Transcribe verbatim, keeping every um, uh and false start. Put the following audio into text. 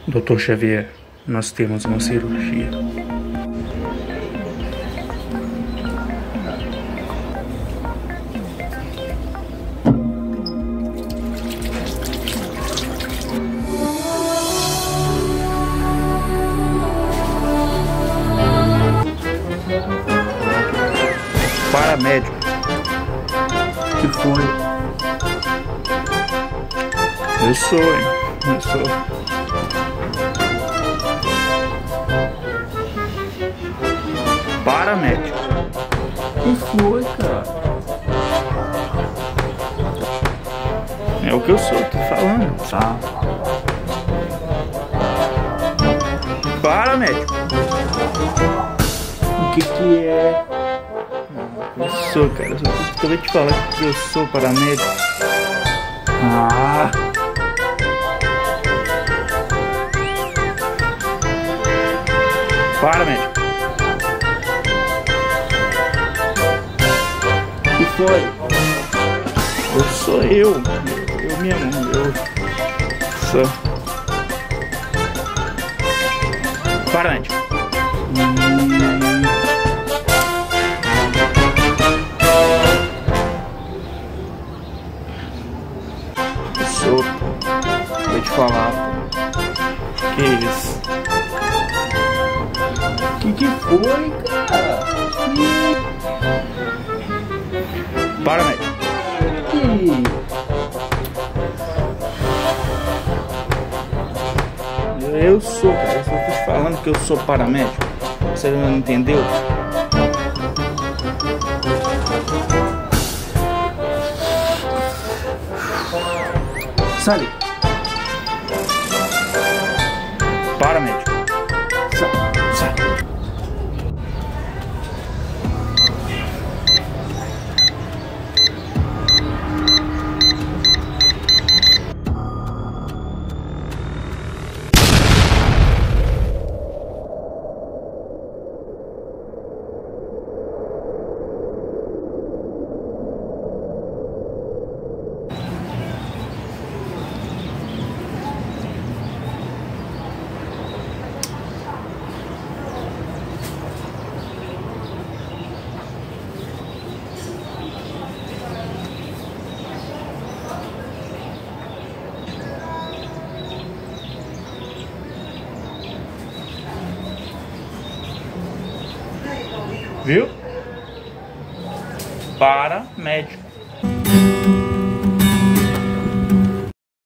doutor Xavier, nós temos uma cirurgia. Paramédico. Que foi? Eu sou, hein? Eu sou. Paramédico. Que foi, cara? É o que eu sou, tô falando. Tá. Paramédico. O que que é? Eu sou, cara. Eu sou, acabei de falar que eu sou paramédico. Ah. Paramédico. Que foi? Eu sou eu. Eu mesmo. Eu sou. Paramédico. Hum. Eu sou, pô. Vou te falar, pô. Que isso? Que que foi, cara? Que... Paramédico. que... Eu sou, cara. Eu só tô te falando que eu sou paramédico. Você não entendeu? Sai. Paramédico. Sai. Sai. Viu? Paramédico.